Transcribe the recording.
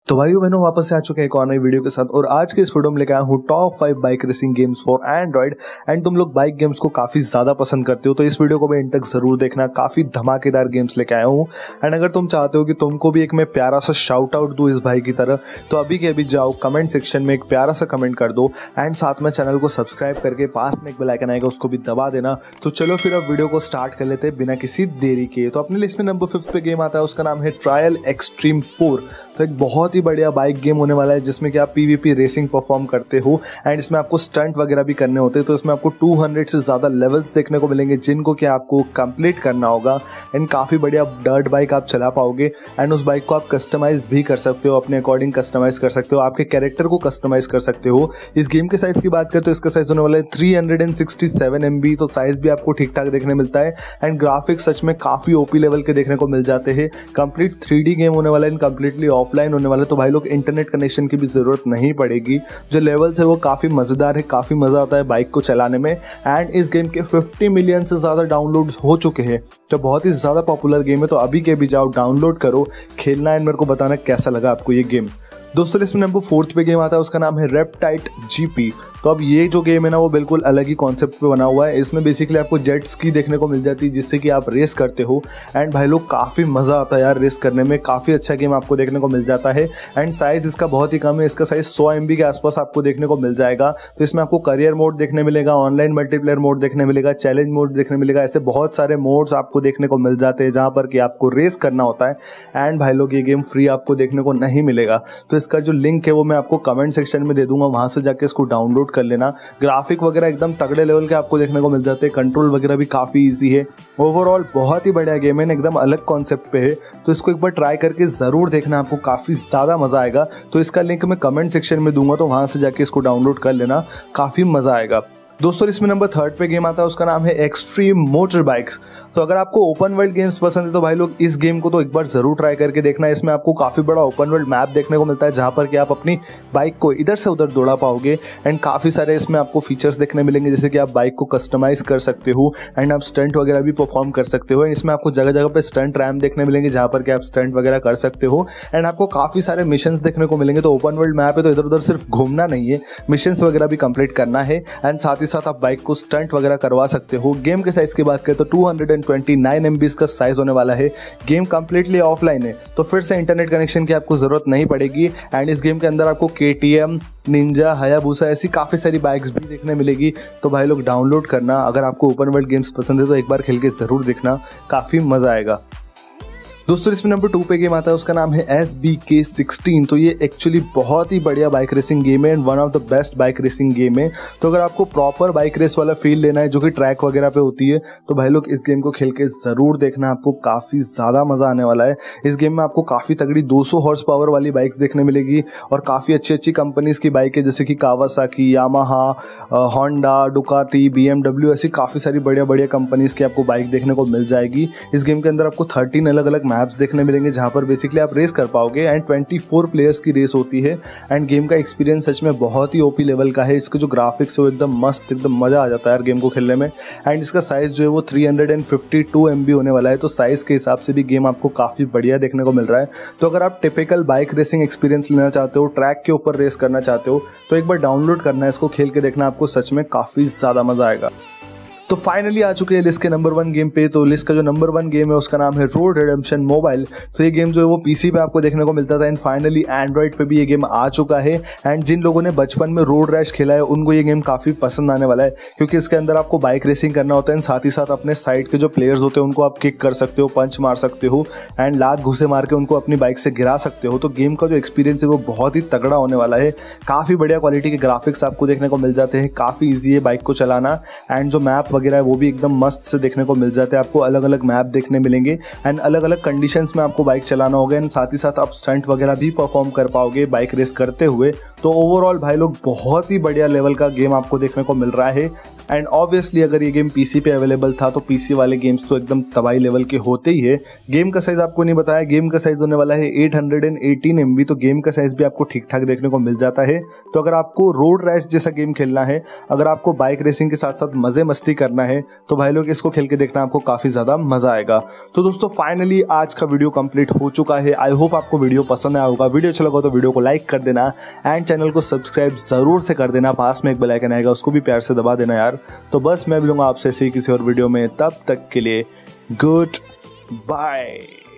तो भाइयों बहनों वापस से आ चुके हैं एक और नई वीडियो के साथ। और आज के इस वीडियो में लेकर आया हूँ top 5 bike racing games for Android. And तुम लोग बाइक गेम्स को काफी ज्यादा पसंद करते हो तो इस वीडियो को भी एंड तक जरूर देखना। काफी धमाकेदार गेम्स लेके आया हूँ। एंड अगर तुम चाहते हो कि तुमको भी एक मैं प्यारा सा शाउट आउट दूं इस भाई की तरह, तो अभी के अभी जाओ कमेंट सेक्शन में एक प्यारा सा कमेंट कर दो एंड साथ में चैनल को सब्सक्राइब करके पास में एक बेल आइकन आएगा उसको भी दबा देना। तो चलो फिर अब वीडियो को स्टार्ट कर लेते हैं बिना किसी देरी के। तो अपने लिस्ट में नंबर 5 पे गेम आता है, उसका नाम है ट्रायल एक्सट्रीम 4। तो एक बहुत ही बढ़िया बाइक गेम होने वाला है जिसमें कि आप पीवीपी रेसिंग परफॉर्म करते हो एंड इसमें आपको स्टंट वगैरह भी करने होते हैं। तो इसमें आपको 200 से ज़्यादा लेवल्स देखने को मिलेंगे जिनको कि आपको कंप्लीट करना होगा। एंड काफ़ी बढ़िया डर्ट बाइक आप चला पाओगे एंड उस बाइक को आप कस्टमाइज़ भी कर सकते हो, अपने अकॉर्डिंग कस्टमाइज़ कर सकते हो, आपके कैरेक्टर को कस्टमाइज़ कर सकते हो। इस गेम के साइज़ की बात करें तो इसका साइज़ होने वाला है 367 MB। तो साइज़ भी आपको ठीक ठाक देखने मिलता है एंड ग्राफिक्स सच में काफ़ी ओपी लेवल के देखने को मिल जाते हैं। कंप्लीट 3D गेम होने वाला है एंड कंप्लीटली ऑफलाइन होने वाला है। तो भाई लोग इंटरनेट कनेक्शन की भी ज़रूरत नहीं पड़ेगी। जो लेवल्स है वो काफ़ी मज़ेदार है, काफ़ी मज़ा आता है बाइक को चलाने में। एंड इस गेम के 50 मिलियन से ज़्यादा डाउनलोड्स हो चुके हैं। तो बहुत ही ज़्यादा पॉपुलर गेम है। तो अभी के भी जाओ डाउनलोड करो, खेलना एंड मेरे को बताना कैसा लगा आपको ये गेम। दोस्तों इसमें नंबर 4 पे गेम आता है, उसका नाम है रेपटाइट GP। तो अब ये जो गेम है ना वो बिल्कुल अलग ही कॉन्सेप्ट पे बना हुआ है। इसमें बेसिकली आपको जेट स्की देखने को मिल जाती है जिससे कि आप रेस करते हो एंड भाई लोग काफ़ी मज़ा आता है यार रेस करने में। काफ़ी अच्छा गेम आपको देखने को मिल जाता है एंड साइज़ इसका बहुत ही कम है। इसका साइज़ 100 MB के आसपास आपको देखने को मिल जाएगा। तो इसमें आपको करियर मोड देखने मिलेगा, ऑनलाइन मल्टीप्लेयर मोड देखने मिलेगा, चैलेंज मोड देखने मिलेगा। ऐसे बहुत सारे मोड्स आपको देखने को मिल जाते हैं जहाँ पर कि आपको रेस करना होता है। एंड भाई लोग ये गेम फ्री आपको देखने को नहीं मिलेगा। तो इसका जो लिंक है वो मैं आपको कमेंट सेक्शन में दे दूंगा, वहाँ से जाके इसको डाउनलोड कर लेना। ग्राफिक वगैरह एकदम तगड़े लेवल के आपको देखने को मिल जाते हैं, कंट्रोल वगैरह भी काफ़ी इजी है। ओवरऑल बहुत ही बढ़िया गेम है, एकदम अलग कॉन्सेप्ट पे है। तो इसको एक बार ट्राई करके ज़रूर देखना, आपको काफ़ी ज़्यादा मज़ा आएगा। तो इसका लिंक मैं कमेंट सेक्शन में दूंगा, तो वहाँ से जाके इसको डाउनलोड कर लेना, काफ़ी मज़ा आएगा। दोस्तों इसमें नंबर 3 पे गेम आता है, उसका नाम है एक्सट्रीम मोटर बाइक्स। तो अगर आपको ओपन वर्ल्ड गेम्स पसंद है तो भाई लोग इस गेम को तो एक बार ज़रूर ट्राई करके देखना। इसमें आपको काफ़ी बड़ा ओपन वर्ल्ड मैप देखने को मिलता है जहाँ पर कि आप अपनी बाइक को इधर से उधर दौड़ा पाओगे एंड काफ़ी सारे इसमें आपको फीचर्स देखने मिलेंगे जैसे कि आप बाइक को कस्टमाइज़ कर सकते हो एंड आप स्टंट वगैरह भी परफॉर्म कर सकते हो। एंड इसमें आपको जगह जगह पर स्टंट रैम्प देखने मिलेंगे जहाँ पर कि आप स्टंट वगैरह कर सकते हो एंड आपको काफ़ी सारे मिशंस देखने को मिलेंगे। तो ओपन वर्ल्ड मैप है तो इधर उधर सिर्फ घूमना नहीं है, मिशंस वगैरह भी कंप्लीट करना है एंड साथ ही साथ आप बाइक को स्टंट वगैरह करवा सकते हो। गेम के साइज की बात करें तो 229 MB का साइज होने वाला है। गेम कंप्लीटली ऑफलाइन है तो फिर से इंटरनेट कनेक्शन की आपको जरूरत नहीं पड़ेगी। एंड इस गेम के अंदर आपको KTM, निंजा, हायाबुसा ऐसी काफ़ी सारी बाइक्स भी देखने मिलेगी। तो भाई लोग डाउनलोड करना, अगर आपको ओपन वर्ल्ड गेम्स पसंद है तो एक बार खेल के ज़रूर देखना, काफ़ी मज़ा आएगा। दोस्तों इसमें नंबर 2 पे गेम आता है, उसका नाम है SBK16। तो ये एक्चुअली बहुत ही बढ़िया बाइक रेसिंग गेम है and one of the best bike racing game है। तो अगर आपको प्रॉपर बाइक रेस वाला फील लेना है जो कि ट्रैक वगैरह पे होती है तो भाई लोग इस गेम को खेल के ज़रूर देखना, आपको काफ़ी ज़्यादा मज़ा आने वाला है। इस गेम में आपको काफ़ी तगड़ी 200 हॉर्स पावर वाली बाइक्स देखने मिलेगी और काफ़ी अच्छी अच्छी कंपनीज़ की बाइक है जैसे कि Kawasaki, Yamaha, Honda, Ducati, BMW ऐसी काफ़ी सारी बढ़िया बढ़िया कंपनीज़ की आपको बाइक देखने को मिल जाएगी। इस गेम के अंदर आपको 13 अलग अलग मैप्स देखने मिलेंगे जहां पर बेसिकली आप रेस कर पाओगे एंड 24 प्लेयर्स की रेस होती है। एंड गेम का एक्सपीरियंस सच में बहुत ही ओपी लेवल का है। इसके जो ग्राफिक्स है वो एकदम मस्त, एकदम मज़ा आ जाता है यार गेम को खेलने में। एंड इसका साइज़ जो है वो 352 MB होने वाला है। तो साइज़ के हिसाब से भी गेम आपको काफ़ी बढ़िया देखने को मिल रहा है। तो अगर आप टिपिकल बाइक रेसिंग एक्सपीरियंस लेना चाहते हो, ट्रैक के ऊपर रेस करना चाहते हो तो एक बार डाउनलोड करना है, इसको खेल के देखना, आपको सच में काफ़ी ज़्यादा मज़ा आएगा। तो फाइनली आ चुके हैं लिस्ट के नंबर 1 गेम पे। तो लिस्ट का जो नंबर 1 गेम है उसका नाम है रोड रिडेम्पशन मोबाइल। तो ये गेम जो है वो PC पे आपको देखने को मिलता था एंड फाइनली एंड्रॉइड पे भी ये गेम आ चुका है। एंड जिन लोगों ने बचपन में रोड रैश खेला है उनको ये गेम काफ़ी पसंद आने वाला है क्योंकि इसके अंदर आपको बाइक रेसिंग करना होता है एंड साथ ही साथ अपने साइड के जो प्लेयर्स होते हैं उनको आप किक कर सकते हो, पंच मार सकते हो एंड लात घुसे मार के उनको अपनी बाइक से गिरा सकते हो। तो गेम का जो एक्सपीरियंस है वो बहुत ही तगड़ा होने वाला है। काफ़ी बढ़िया क्वालिटी के ग्राफिक्स आपको देखने को मिल जाते हैं, काफ़ी ईजी है बाइक को चलाना एंड जो मैप वगैरह है वो भी एकदम मस्त से देखने को मिल जाते हैं। आपको अलग अलग मैप देखने मिलेंगे एंड अलग अलग कंडीशंस में आपको बाइक चलाना होगा एंड साथ ही साथ आप स्टंट वगैरह भी परफॉर्म कर पाओगे बाइक रेस करते हुए। तो ओवरऑल भाई लोग बहुत ही बढ़िया लेवल का गेम आपको देखने को मिल रहा है। एंड ऑब्वियसली अगर ये गेम PC पे अवेलेबल था तो PC वाले गेम्स तो एकदम तबाही लेवल के होते ही है। गेम का साइज आपको नहीं बताया, गेम का साइज होने वाला है 818 MB। तो गेम का साइज भी आपको ठीक ठाक देखने को मिल जाता है। तो अगर आपको रोड रैश जैसा गेम खेलना है, अगर आपको बाइक रेसिंग के साथ साथ मजे मस्ती करना है, तो भाई लोग इसको खेल के देखना, आपको काफ़ी ज़्यादा मज़ा आएगा। तो दोस्तों फाइनली आज का वीडियो कंप्लीट हो चुका है। आई होप आपको वीडियो पसंद आया होगा। वीडियो अच्छा लगा तो वीडियो को लाइक कर देना एंड चैनल को सब्सक्राइब ज़रूर से कर देना। पास में एक बेल आइकन आएगा, उसको भी प्यार से दबा देना यार। तो बस मैं मिलूंगा आपसे ऐसे ही किसी और वीडियो में, तब तक के लिए गुड बाय।